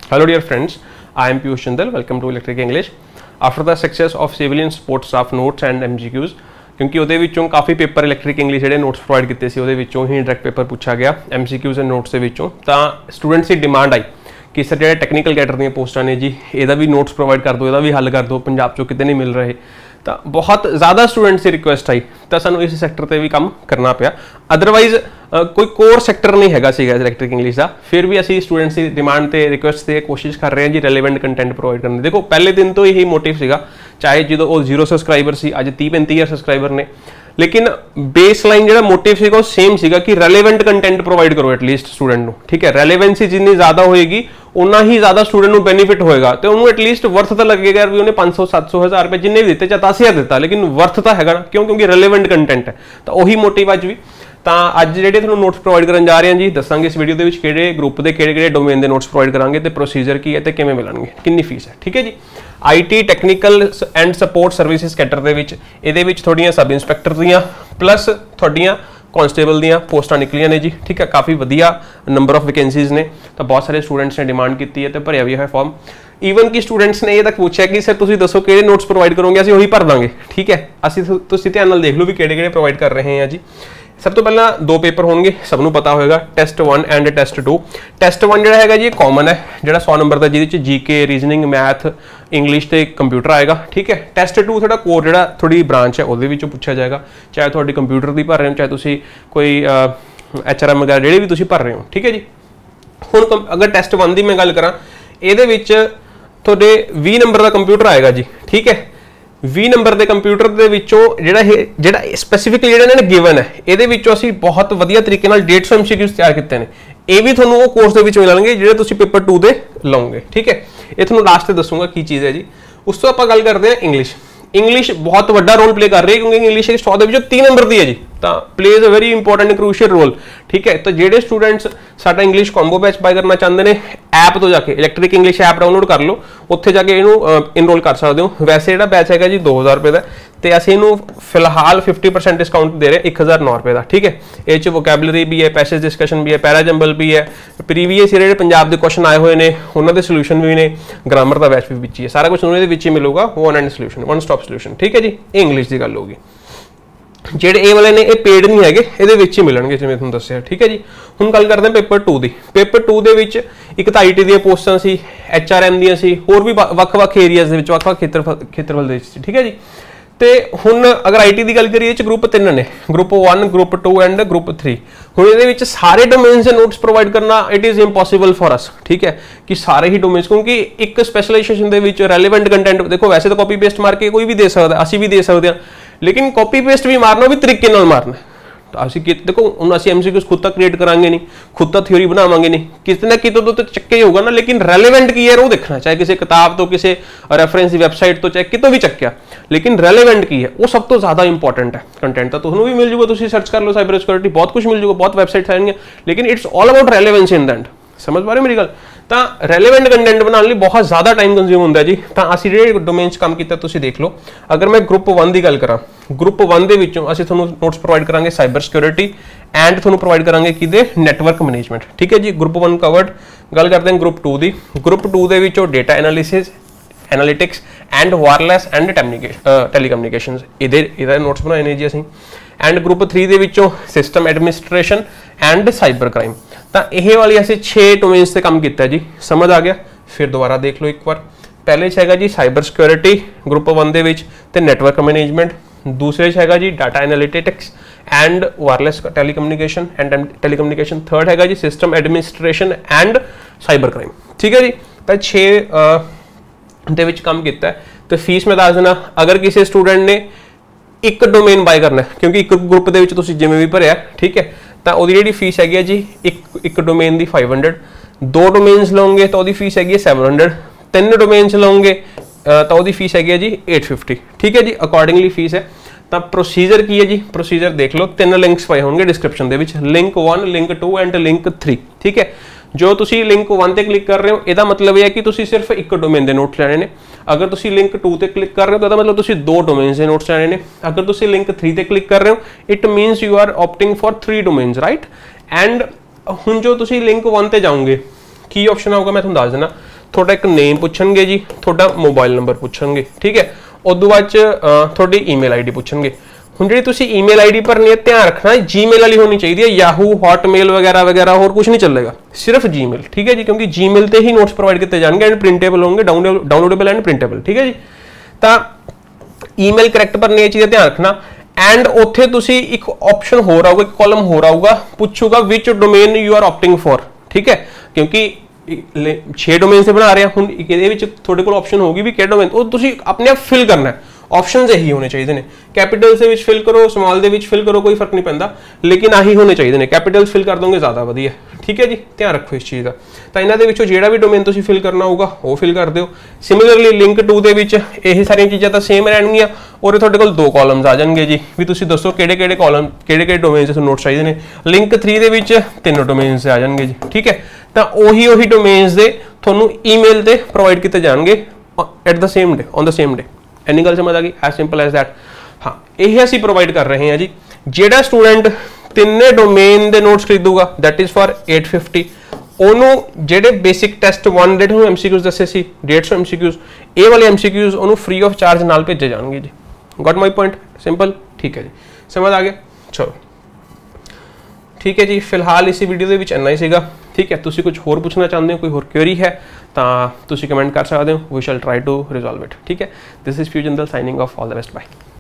Hello dear friends, I am Piyush Jindal. Welcome to Electric English. After the success of civilian support staff notes and MCQs, क्योंकि ਉਹਦੇ ਵਿੱਚੋਂ ਕਾਫੀ paper electric English ਜਿਹੜੇ notes provide ਕੀਤੇ ਸੀ ਉਹਦੇ ਵਿੱਚੋਂ ਹੀ ਡਾਇਰੈਕਟ ਪੇਪਰ ਪੁੱਛਿਆ ਗਿਆ MCQs ਐਂਡ ਨੋਟਸ ਦੇ ਵਿੱਚੋਂ, ਤਾਂ ਸਟੂਡੈਂਟਸ ਦੀ ਡਿਮਾਂਡ ਆਈ ਕਿ ਸਰ ਜਿਹੜੇ ਟੈਕਨੀਕਲ ਕੈਡਰ ਦੀਆਂ ਪੋਸਟਾਂ ਨੇ ਜੀ ਇਹਦਾ ਵੀ ਨੋਟਸ ਪ੍ਰੋਵਾਈਡ ਕਰ ਦਿਓ, ਇਹਦਾ ਵੀ ਹੱਲ ਕਰ ਦਿਓ, ਪੰਜਾਬ 'ਚੋਂ ਕਿਤੇ ਨਹੀਂ ਮਿਲ ਰਹੇ। ਤਾਂ ਬਹੁਤ ਜ਼ਿਆਦਾ ਸਟੂਡੈਂਟਸ ਦੀ ਰਿਕੁਐਸਟ ਆਈ ਤਾਂ ਸਾਨੂੰ ਇਸ ਸੈਕਟਰ ਤੇ ਵੀ ਕੰਮ ਕਰਨਾ ਪਿਆ। ਅਦਰਵਾਈਜ਼ ਕੋਈ ਕੋਰ ਸੈਕਟਰ ਨਹੀਂ ਹੈਗਾ ਸੀਗਾ ਇਲੈਕਟ੍ਰਿਕ ਇੰਗਲਿਸ਼ ਦਾ, ਫਿਰ ਵੀ ਅਸੀਂ ਸਟੂਡੈਂਟਸ ਦੀ ਡਿਮਾਂਡ ਤੇ ਰਿਕੁਐਸਟ ਤੇ ਕੋਸ਼ਿਸ਼ ਕਰ ਰਹੇ ਹਾਂ ਜੀ ਰੈਲੇਵੈਂਟ ਕੰਟੈਂਟ ਪ੍ਰੋਵਾਈਡ ਕਰਨ ਦੀ। ਦੇਖੋ ਪਹਿਲੇ ਦਿਨ ਤੋਂ ਇਹੀ ਮੋਟਿਵ ਸੀਗਾ, ਚਾਹੇ ਜਦੋਂ ਉਹ 0 ਸਬਸਕ੍ਰਾਈਬਰ ਸੀ, ਅੱਜ 30-35 ਸਬਸਕ੍ਰਾਈਬਰ ਨੇ, लेकिन बेसलाइन जो मोटिव सीगा सेम सीगा कि रेलेवेंट कंटेंट प्रोवाइड करो एटलीस्ट स्टूडेंट को। ठीक है, रेलेवेंसी जितनी ज़्यादा होएगी उन्ना ही ज़्यादा स्टूडेंट को बेनीफिट होएगा, तो उन्होंने एटलीस्ट वर्थ तो लगेगा यार भी उन्हें 500-700 हज़ार रुपये जिन्ने भी दिते, चाहे 10,000 दिता, लेकिन वर्थ तो हैगा क्यों, क्योंकि रेलेवेंट कंटेंट है। तो वही मोटिव अज भी ਤਾਂ ਅੱਜ ਜਿਹੜੇ ਤੁਹਾਨੂੰ ਨੋਟਸ ਪ੍ਰੋਵਾਈਡ ਕਰਨ ਜਾ ਰਹੇ ਹਾਂ ਜੀ, ਦੱਸਾਂਗੇ ਇਸ ਵੀਡੀਓ ਦੇ ਵਿੱਚ ਕਿਹੜੇ ਗਰੁੱਪ ਦੇ ਕਿਹੜੇ ਡੋਮੇਨ ਦੇ ਨੋਟਸ ਪ੍ਰੋਵਾਈਡ ਕਰਾਂਗੇ ਤੇ ਪ੍ਰੋਸੀਜਰ ਕੀ ਹੈ ਤੇ ਕਿਵੇਂ ਮਿਲਣਗੇ, ਕਿੰਨੀ ਫੀਸ ਹੈ। ਠੀਕ ਹੈ ਜੀ, IT technical and support services ਕੈਟਰ ਦੇ ਵਿੱਚ ਇਹਦੇ ਵਿੱਚ ਤੁਹਾਡੀਆਂ ਸਬ ਇੰਸਪੈਕਟਰ ਦੀਆਂ ਪਲੱਸ ਤੁਹਾਡੀਆਂ ਕਾਂਸਟੇਬਲ ਦੀਆਂ ਪੋਸਟਾਂ ਨਿਕਲੀਆਂ ਨੇ ਜੀ। ਠੀਕ ਹੈ, ਕਾਫੀ ਵਧੀਆ ਨੰਬਰ ਆਫ ਵੈਕੈਂਸੀਜ਼ ਨੇ, ਤਾਂ ਬਹੁਤ ਸਾਰੇ ਸਟੂਡੈਂਟਸ ਨੇ ਡਿਮਾਂਡ ਕੀਤੀ ਹੈ ਤੇ ਭਰਿਆ ਵੀ ਹੋਇਆ ਫਾਰਮ। ਈਵਨ ਕਿ ਸਟੂਡੈਂਟਸ ਨੇ ਇਹ ਤੱਕ ਪੁੱਛਿਆ ਕਿ ਸਰ ਤੁਸੀਂ ਦੱਸੋ ਕਿਹੜੇ ਨੋਟਸ ਪ੍ਰੋਵਾਈਡ ਕਰੋਗੇ, ਅਸੀਂ ਉਹੀ ਭਰ ਦਾਂਗੇ। ਠੀਕ ਹੈ, ਅਸੀਂ ਤੁਸੀਂ ਧਿਆਨ ਨਾਲ ਦੇਖ ਲਓ ਵੀ ਕਿਹੜੇ ਪ੍ਰੋਵਾਈਡ ਕਰ ਰਹੇ ਹਾਂ ਜੀ। सब तो पहला दो पेपर होंगे, सबनों पता होगा, टेस्ट 1 एंड टेस्ट 2। टेस्ट 1 जो है जी कॉमन है, जो 100 नंबर का जिहदे GK रीजनिंग मैथ इंग्लिश ते कंप्यूटर आएगा। ठीक है, टेस्ट 2 थोड़ा कोर जो थोड़ी ब्रांच है वो पूछा जाएगा, चाहे थोड़ी कंप्यूटर की भर रहे हो, चाहे तुसी कोई HRM वगैरह ਜਿਹੜੇ भी तुसी भर रहे हो। ठीक है जी, हुण अगर टेस्ट 1 की मैं गल करा, ਇਹਦੇ ਵਿੱਚ ਤੁਹਾਡੇ 20 नंबर का कंप्यूटर आएगा जी। ठीक है, 20 ਨੰਬਰ ਦੇ ਕੰਪਿਊਟਰ ਦੇ ਵਿੱਚੋਂ ਜਿਹੜਾ ਸਪੈਸੀਫਿਕਲੀ ਜਿਹੜਾ ਇਹਨਾਂ ਨੇ ਗਿਵਨ ਹੈ, ਇਹਦੇ ਵਿੱਚੋਂ ਅਸੀਂ ਬਹੁਤ ਵਧੀਆ ਤਰੀਕੇ ਨਾਲ 150 MCQs ਤਿਆਰ ਕੀਤੇ ਨੇ। ਇਹ ਵੀ ਤੁਹਾਨੂੰ ਉਹ ਕੋਰਸ ਦੇ ਵਿੱਚ ਮਿਲਣਗੇ ਜਿਹੜੇ ਤੁਸੀਂ ਪੇਪਰ 2 ਦੇ ਲਓਗੇ। ਠੀਕ ਹੈ, ਇਹ ਤੁਹਾਨੂੰ ਲਾਸਟ ਤੇ ਦੱਸੂਗਾ ਕੀ ਚੀਜ਼ ਹੈ ਜੀ। ਉਸ ਤੋਂ ਆਪਾਂ ਗੱਲ ਕਰਦੇ ਹਾਂ ਇੰਗਲਿਸ਼ ਬਹੁਤ ਵੱਡਾ ਰੋਲ ਪਲੇ ਕਰ ਰਹੀ ਹੈ, ਕਿਉਂਕਿ ਇੰਗਲਿਸ਼ 100 ਦੇ ਵਿੱਚੋਂ 3 ਨੰਬਰ ਦੀ ਹੈ ਜੀ, ਤਾਂ plays a very important crucial role. ਠੀਕ ਹੈ, ਤਾਂ ਜਿਹੜੇ ਸਟੂਡੈਂਟਸ ਸਾਡਾ ਇੰਗਲਿਸ਼ ਕੰਬੋ ਬੈਚ ਬਾਈ ਕਰਨਾ ਚਾਹੁੰਦੇ ਨੇ, ਐਪ ਤੋਂ ਜਾ ਕੇ ਇਲੈਕਟ੍ਰਿਕ ਇੰਗਲਿਸ਼ ਐਪ ਡਾਊਨਲੋਡ ਕਰ ਲਓ, ਉੱਥੇ ਜਾ ਕੇ ਇਹਨੂੰ ਇਨਰੋਲ ਕਰ ਸਕਦੇ ਹੋ। ਵੈਸੇ ਜਿਹੜਾ ਬੈਚ ਹੈਗਾ ਜੀ 2000 ਰੁਪਏ ਦਾ, ਤੇ ਅਸੀਂ ਇਹਨੂੰ ਫਿਲਹਾਲ 50% ਡਿਸਕਾਊਂਟ ਦੇ ਰਹੇ 1009 ਰੁਪਏ ਦਾ। ਠੀਕ ਹੈ, ਇਹ 'ਚ ਵੋਕੈਬਲਰੀ ਵੀ ਹੈ, ਪੈਸੇਜ ਡਿਸਕਸ਼ਨ ਵੀ ਹੈ, ਪੈਰਾਜੰਬਲ ਵੀ ਹੈ, ਪ੍ਰੀਵੀਅਸ ਜਿਹੜੇ ਪੰਜਾਬ ਦੇ ਕੁਐਸਚਨ ਆਏ ਹੋਏ ਨੇ ਉਹਨਾਂ ਦੇ ਸੋਲੂਸ਼ਨ ਵੀ ਨੇ, ਗ੍ਰਾਮਰ ਦਾ ਬੈਚ ਵੀ ਵਿੱਚ ਹੀ ਹੈ, ਸਾਰਾ ਕੁਝ ਉਹਨਾਂ ਦੇ ਵਿੱਚ ਹੀ ਮਿਲੂਗਾ, one end solution, one stop solution. ਠੀਕ ਹੈ ਜੀ, ਇਹ ਇੰਗਲਿਸ਼ ਦੀ ਗੱਲ ਹੋਊਗੀ। ਜਿਹੜੇ ਇਹ ਵਾਲੇ ਨੇ ਇਹ ਪੇਡ ਨਹੀਂ ਹੈਗੇ, ਇਹਦੇ ਵਿੱਚ ਹੀ ਮਿਲਣਗੇ ਜਿਵੇਂ ਤੁਹਾਨੂੰ ਦੱਸਿਆ। ਠੀਕ ਹੈ ਜੀ, ਹੁਣ ਗੱਲ ਕਰਦੇ ਹਾਂ ਪੇਪਰ 2 ਦੀ। ਪੇਪਰ 2 ਦੇ ਵਿੱਚ ਇੱਕ ਤਾਂ IT ਦੀਆਂ ਪੋਸਟਾਂ ਸੀ, HRM ਦੀਆਂ ਸੀ, ਹੋਰ ਵੀ ਵੱਖ-ਵੱਖ ਏਰੀਆਜ਼ ਦੇ ਵਿੱਚ, ਵੱਖ-ਵੱਖ ਖੇਤਰਫਲ ਦੇ ਵਿੱਚ ਸੀ। ਠੀਕ ਹੈ ਜੀ, ਤੇ ਹੁਣ ਅਗਰ IT ਦੀ ਗੱਲ ਕਰੀਏ, ਇਹ 'ਚ ਗਰੁੱਪ 3 ਨੇ, ਗਰੁੱਪ 1, ਗਰੁੱਪ 2 ਐਂਡ ਗਰੁੱਪ 3। ਹੁਣ ਇਹਦੇ ਵਿੱਚ ਸਾਰੇ ਡੋਮੇਨਸ ਦੇ ਨੋਟਸ ਪ੍ਰੋਵਾਈਡ ਕਰਨਾ it is impossible for us. ਠੀਕ ਹੈ, ਕਿ ਸਾਰੇ ਹੀ ਡੋਮੇਨਸ, ਕਿਉਂਕਿ ਇੱਕ ਸਪੈਸ਼ਲਾਈਜੇਸ਼ਨ ਦੇ ਵਿੱਚ ਰੈਲੇਵੈਂਟ ਕੰਟੈਂਟ, ਦੇਖੋ ਵੈਸੇ ਤਾਂ ਕਾਪੀ ਪੇਸਟ ਮਾਰ ਕੇ ਕੋਈ ਵੀ ਦੇ ਸਕਦਾ, ਅਸੀਂ ਵੀ ਦੇ ਸਕਦੇ ਹਾਂ, लेकिन कॉपी पेस्ट भी मारना भी तरीके नाल मारना। तो असीं देखो हुण असीं MCQs खुद तक क्रिएट करांगे नहीं, खुद तक थ्योरी बनावांगे नहीं, किसी ना कितों तो चक्के ही होगा ना, लेकिन रेलेवेंट की है वो देखना, चाहे किसी किताब तो, किसी रेफरेंस की वैबसाइट तो, चाहे कितों भी चक्या, लेकिन रेलेवेंट की है वो सब तो ज़्यादा इंपॉर्टेंट है। कंटेंट तो तुहानूं भी मिल जूगा, तुसीं सर्च कर लो साइबर सिक्योरिटी, बहुत कुछ मिल जूगा, बहुत वैबसाइट्स आएंगे, लेकिन it's all about relevancy in the end. समझ पा रहे मेरी गल? ਤਾਂ ਰੈਲੇਵੈਂਟ ਕੰਟੈਂਟ ਬਣਾਉਣ ਲਈ ਬਹੁਤ ਜ਼ਿਆਦਾ ਟਾਈਮ ਕੰਜ਼ਿਊਮ ਹੁੰਦਾ ਜੀ। ਤਾਂ ਅਸੀਂ ਜਿਹੜੇ ਡੋਮੇਨ 'ਚ ਕੰਮ ਕੀਤਾ ਤੁਸੀਂ ਦੇਖ ਲਓ। ਅਗਰ ਮੈਂ ਗਰੁੱਪ 1 ਦੀ ਗੱਲ ਕਰਾਂ, ਗਰੁੱਪ 1 ਦੇ ਵਿੱਚੋਂ ਅਸੀਂ ਤੁਹਾਨੂੰ ਨੋਟਸ ਪ੍ਰੋਵਾਈਡ ਕਰਾਂਗੇ ਸਾਈਬਰ ਸਿਕਿਉਰਿਟੀ ਐਂਡ ਤੁਹਾਨੂੰ ਪ੍ਰੋਵਾਈਡ ਕਰਾਂਗੇ ਕਿਹਦੇ, ਨੈਟਵਰਕ ਮੈਨੇਜਮੈਂਟ। ਠੀਕ ਹੈ ਜੀ, ਗਰੁੱਪ 1 ਕਵਰਡ। ਗੱਲ ਕਰਦੇ ਹਾਂ ਗਰੁੱਪ 2 ਦੀ। ਗਰੁੱਪ 2 ਦੇ ਵਿੱਚੋਂ data analysis, analytics and wireless and telecommunications, ਇਹਦਾ ਨੋਟਸ ਬਣਾਏ ਨੇ ਜੀ ਅਸੀਂ। ਐਂਡ ਗਰੁੱਪ 3 ਦੇ ਵਿੱਚੋਂ system administration and cyber crime. ਤਾਂ ਇਹ ਵਾਲੀ ਅਸੀਂ 6 ਡੋਮੇਨਸ ਤੇ ਕੰਮ ਕੀਤਾ ਜੀ। ਸਮਝ ਆ ਗਿਆ? ਫਿਰ ਦੁਬਾਰਾ ਦੇਖ ਲਓ ਇੱਕ ਵਾਰ। ਪਹਿਲੇ 'ਚ ਹੈਗਾ ਜੀ ਸਾਈਬਰ ਸਿਕਿਉਰਿਟੀ ਗਰੁੱਪ 1 ਦੇ ਵਿੱਚ, ਤੇ ਨੈਟਵਰਕ ਮੈਨੇਜਮੈਂਟ। ਦੂਸਰੇ 'ਚ ਹੈਗਾ ਜੀ data analytics and wireless telecommunication telecommunication. Third ਹੈਗਾ ਜੀ system administration and cyber crime. ਠੀਕ ਹੈ ਜੀ, ਤਾਂ 6 ਦੇ ਵਿੱਚ ਕੰਮ ਕੀਤਾ। ਤੇ ਫੀਸ ਮੈਂ ਦੱਸ ਦੇਣਾ, ਅਗਰ ਕਿਸੇ ਸਟੂਡੈਂਟ ਨੇ ਇੱਕ ਡੋਮੇਨ ਬਾਏ ਕਰਨਾ, ਕਿਉਂਕਿ ਇੱਕ ਗਰੁੱਪ ਦੇ ਵਿੱਚ ਤੁਸੀਂ ਜਿਵੇਂ ਵੀ ਭਰਿਆ, ਠੀਕ ਹੈ, ਤਾਂ ਉਹਦੀ ਜਿਹੜੀ ਫੀਸ ਹੈਗੀ ਹੈ ਜੀ ਇੱਕ ਡੋਮੇਨ ਦੀ 500, 2 ਡੋਮੇਨਸ ਲਓਗੇ ਤਾਂ ਉਹਦੀ ਫੀਸ ਹੈਗੀ ਹੈ 700, 3 ਡੋਮੇਨਸ ਲਓਗੇ ਤਾਂ ਉਹਦੀ ਫੀਸ ਹੈਗੀ ਹੈ ਜੀ 850। ਠੀਕ ਹੈ ਜੀ, ਅਕੋਰਡਿੰਗਲੀ ਫੀਸ ਹੈ। ਤਾਂ ਪ੍ਰੋਸੀਜਰ ਕੀ ਹੈ ਜੀ, ਪ੍ਰੋਸੀਜਰ ਦੇਖ ਲਓ, 3 ਲਿੰਕਸ ਪਏ ਹੋਣਗੇ ਡਿਸਕ੍ਰਿਪਸ਼ਨ ਦੇ ਵਿੱਚ, ਲਿੰਕ 1, ਲਿੰਕ 2 ਐਂਡ ਲਿੰਕ 3। ਠੀਕ ਹੈ, जो तुसी लिंक 1 ਤੇ क्लिक कर रहे हो, ਇਹਦਾ मतलब है कि तुसी सिर्फ एक डोमेन ਦੇ नोट्स ਲੈਣੇ ਨੇ। अगर तुसी लिंक 2 ਤੇ क्लिक कर रहे हो तो ਇਹਦਾ मतलब तुसी 2 डोमेन्स ਦੇ नोट्स ਲੈਣੇ ਨੇ। अगर तुसी लिंक 3 ਤੇ क्लिक कर रहे हो, it means you are opting for 3 domains, right? And ਹੁਣ जो तुसी लिंक 1 ਤੇ ਜਾਓਗੇ, ਕੀ ਆਪਸ਼ਨ ਆਊਗਾ ਮੈਂ ਤੁਹਾਨੂੰ ਦੱਸ ਦੇਣਾ। ਤੁਹਾਡਾ ਇੱਕ ਨੇਮ ਪੁੱਛਣਗੇ ਜੀ, ਤੁਹਾਡਾ ਮੋਬਾਈਲ ਨੰਬਰ ਪੁੱਛਣਗੇ, ਠੀਕ ਹੈ। ਉਦੋਂ ਬਾਅਦ ਚ ਤੁਹਾਡੀ ਈਮੇਲ ਆਈਡੀ ਪੁੱਛਣਗੇ। ਹੁਣ ਜਿਹੜੀ ਤੁਸੀਂ ਈਮੇਲ ਆਈਡੀ ਭਰਨੀ ਹੈ, ਧਿਆਨ ਰੱਖਣਾ ਜੀਮੇਲ ਵਾਲੀ ਹੋਣੀ ਚਾਹੀਦੀ ਹੈ, ਯਾਹੂ, ਹੌਟਮੇਲ ਵਗੈਰਾ ਵਗੈਰਾ ਹੋਰ ਕੁਝ ਨਹੀਂ ਚੱਲੇਗਾ, ਸਿਰਫ ਜੀਮੇਲ, ਠੀਕ ਹੈ ਜੀ, ਕਿਉਂਕਿ ਜੀਮੇਲ ਤੇ ਹੀ ਨੋਟਸ ਪ੍ਰੋਵਾਈਡ ਕੀਤੇ ਜਾਣਗੇ ਐਂਡ ਪ੍ਰਿੰਟੇਬਲ ਹੋਣਗੇ, ਡਾਊਨਲੋਡੇਬਲ ਐਂਡ ਪ੍ਰਿੰਟੇਬਲ, ਠੀਕ ਹੈ ਜੀ। ਤਾਂ ਈਮੇਲ ਕਰੈਕਟ ਭਰਨੀ ਹੈ, ਚੀਜ਼ ਦਾ ਧਿਆਨ ਰੱਖਣਾ। ਐਂਡ ਉੱਥੇ ਤੁਸੀਂ ਇੱਕ ਆਪਸ਼ਨ ਹੋਰ ਆਊਗਾ, ਇੱਕ ਕਾਲਮ ਹੋਰ ਆਊਗਾ, ਪੁੱਛੂਗਾ which domain you are opting for, ਠੀਕ ਹੈ, ਕਿਉਂਕਿ 6 ਡੋਮੇਨ से बना रहे हैं। ਹੁਣ ਇਹਦੇ ਵਿੱਚ ਤੁਹਾਡੇ ਕੋਲ ਆਪਸ਼ਨ ਹੋਗੀ ਵੀ ਕਿਹੜਾ ਡੋਮੇਨ, ਉਹ ਤੁਸੀਂ ਆਪਣੇ ਆਪ ਫਿਲ ਕਰਨਾ ਹੈ। ਆਪਸ਼ਨਸ ਇਹੀ ਹੋਣੇ ਚਾਹੀਦੇ ਨੇ, ਕੈਪੀਟਲਸ ਦੇ ਵਿੱਚ ਫਿਲ ਕਰੋ, ਸਮਾਲ ਦੇ ਵਿੱਚ ਫਿਲ ਕਰੋ, ਕੋਈ ਫਰਕ ਨਹੀਂ ਪੈਂਦਾ, ਲੇਕਿਨ ਆਹੀ ਹੋਣੇ ਚਾਹੀਦੇ ਨੇ। ਕੈਪੀਟਲਸ ਫਿਲ ਕਰ ਦੋਗੇ ਜ਼ਿਆਦਾ ਵਧੀਆ, ਠੀਕ ਹੈ ਜੀ, ਧਿਆਨ ਰੱਖੋ ਇਸ ਚੀਜ਼ ਦਾ। ਤਾਂ ਇਹਨਾਂ ਦੇ ਵਿੱਚੋਂ ਜਿਹੜਾ ਵੀ ਡੋਮੇਨ ਤੁਸੀਂ ਫਿਲ ਕਰਨਾ ਹੋਊਗਾ ਉਹ ਫਿਲ ਕਰ ਦਿਓ। ਸਿਮਿਲਰਲੀ ਲਿੰਕ 2 ਦੇ ਵਿੱਚ ਇਹ ਸਾਰੀਆਂ ਚੀਜ਼ਾਂ ਤਾਂ ਸੇਮ ਰਹਿਣਗੀਆਂ, ਔਰ ਤੁਹਾਡੇ ਕੋਲ 2 ਕਾਲਮਸ ਆ ਜਾਣਗੇ ਜੀ, ਵੀ ਤੁਸੀਂ ਦੱਸੋ ਕਿਹੜੇ ਕਿਹੜੇ ਕਾਲਮ, ਕਿਹੜੇ ਕਿਹੜੇ ਡੋਮੇਨਸ ਤੁਹਾਨੂੰ ਨੋਟਸ ਚਾਹੀਦੇ ਨੇ। ਲਿੰਕ 3 ਦੇ ਵਿੱਚ 3 ਡੋਮੇਨਸ ਆ ਜਾਣਗੇ ਜੀ, ਠੀਕ ਹੈ। ਤਾਂ ਉਹੀ ਡੋਮੇਨਸ ਦੇ ਤੁਹਾਨੂੰ ਈਮੇਲ ਤੇ ਪ੍ਰੋਵਾਈਡ ਕੀਤੇ ਜਾਣਗੇ at the same day, on the same day. ਇੰਨੀ ਗੱਲ ਸਮਝ ਆ ਗਈ, ਐਜ਼ ਸਿੰਪਲ ਐਜ਼ ਦੈਟ। ਹਾਂ, ਇਹ ਅਸੀਂ ਪ੍ਰੋਵਾਈਡ ਕਰ ਰਹੇ ਹਾਂ ਜੀ। ਜਿਹੜਾ ਸਟੂਡੈਂਟ ਤਿੰਨੇ ਡੋਮੇਨ ਦੇ ਨੋਟਸ ਖਰੀਦੂਗਾ ਦੈਟ ਇਜ਼ ਫॉर 850, ਉਹਨੂੰ ਜਿਹੜੇ ਬੇਸਿਕ ਟੈਸਟ 1 ਦੇ ਤੁਹਾਨੂੰ ਐਮਸੀਕਿਊਜ਼ ਦੱਸੇ ਸੀ 150 ਐਮਸੀਕਿਊਜ਼, ਇਹ ਵਾਲੇ ਐਮਸੀਕਿਊਜ਼ ਉਹਨੂੰ ਫ੍ਰੀ ਆਫ ਚਾਰਜ ਨਾਲ ਭੇਜੇ ਜਾਣਗੇ ਜੀ। ਗॉट ਮਾਈ ਪੁਆਇੰਟ, ਸਿੰਪਲ, ਠੀਕ ਹੈ ਜੀ, ਸਮਝ ਆ ਗਿਆ। ਚਲੋ ठीक है जी, फिलहाल इसी वीडियो ਦੇ ਵਿੱਚ ਇੰਨਾ ਹੀ ਸੀਗਾ, ठीक है। ਤੁਸੀਂ कुछ होर पूछना चाहते हो, कोई होर क्वेरी है तो ਤੁਸੀਂ कमेंट कर सकते हो, we shall try to resolve it, ठीक है। दिस इज फ्यूजन दल signing off, all the best, bye.